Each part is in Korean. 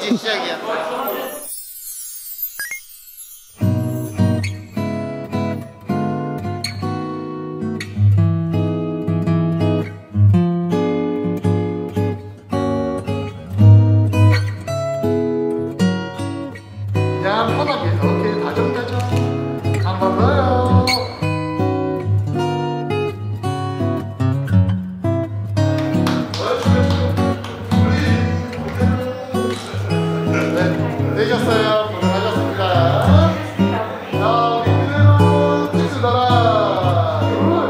이제 시작이야. 그냥 편하게 이렇게 다정다정 한번 더요. 네, 되셨어요. 고생하셨습니다. 자, 우리 그대로 치즈 나라.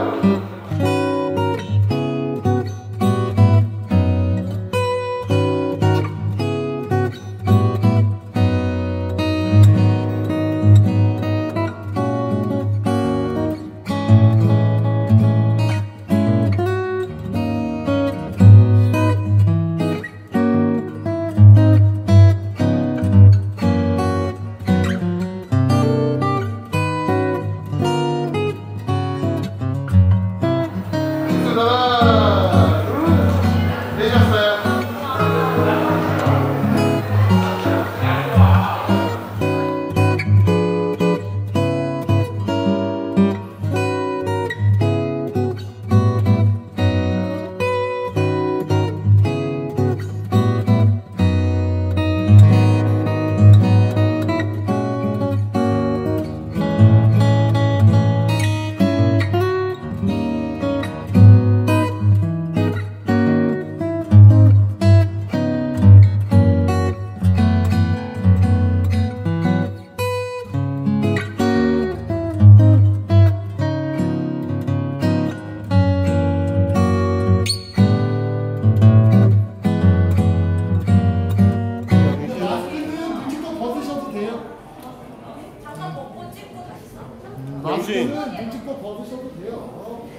눈치껏 벗으셔도 돼요.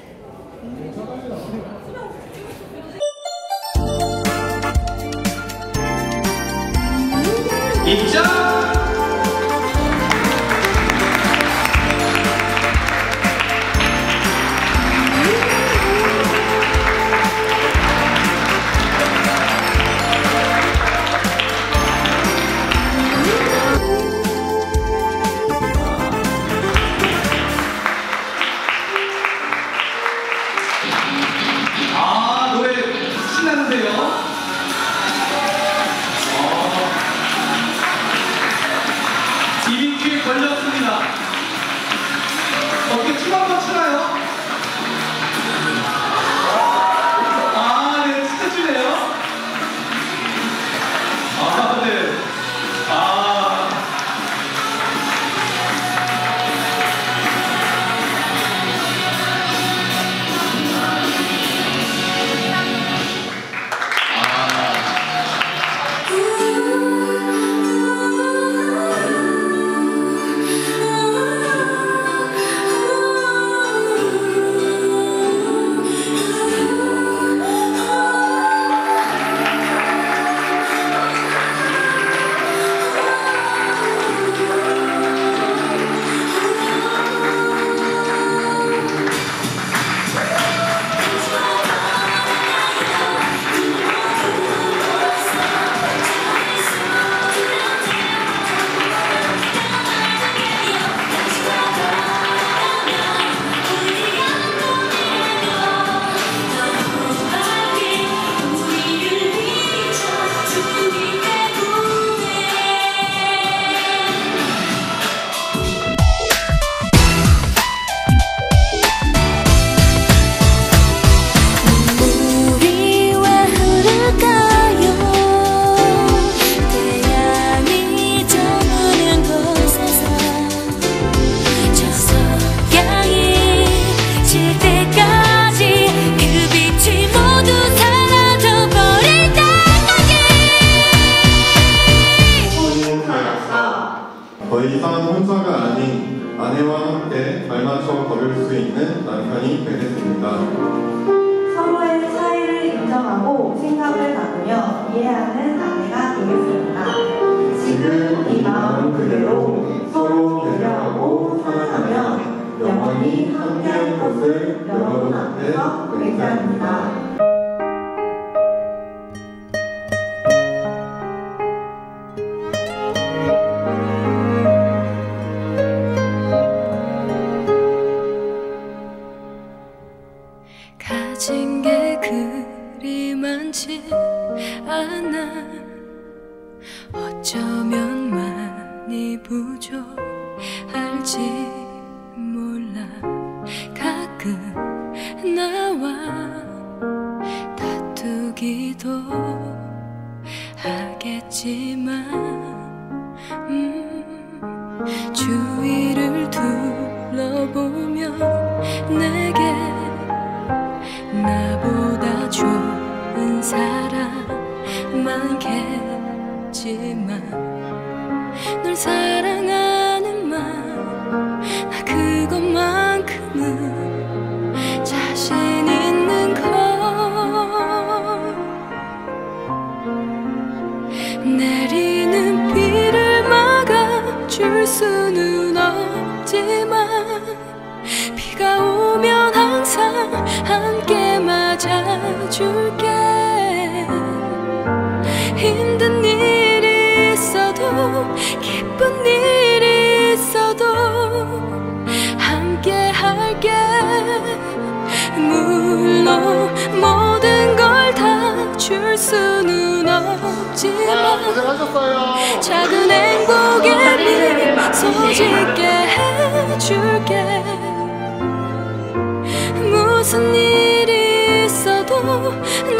입장! 노래 신나는데요? 디비퀴에 걸렸습니다. 어떻게 춤 한번 추나요? 네, 진짜 추네요. 네. 더 이상 혼자가 아닌 아내와 함께 잘 맞춰 걸을 수 있는 남편이 되겠습니다. 서로의 차이를 인정하고 생각을 나누며 이해하는 아내가 되겠습니다. 지금 이 마음 그대로 서로 배려하고 사랑하며 영원히 함께할 것을 여러분 앞에서 맹세합니다. 가진 게 그리 많지 않아. 어쩌면 많이 부족할지 몰라. 가끔 나와 다투기도 하겠지만 주위를 둘러보면 내게 나보다 좋은 사람 많겠지만 널 사랑하는 맘, 나 그것만큼은 자신 있는 걸. 내리는 비를 막아줄 수는 없지만 비가 오면 항상 함께 맞아줄게. 힘든 일이 있어도 기쁜 일이 있어도 함께 할게. 물론 모든 걸 다 줄 수는 없지만 고생하셨어요. 작은 행복에 미소 짓게 해줄게. 무슨 일이 있어도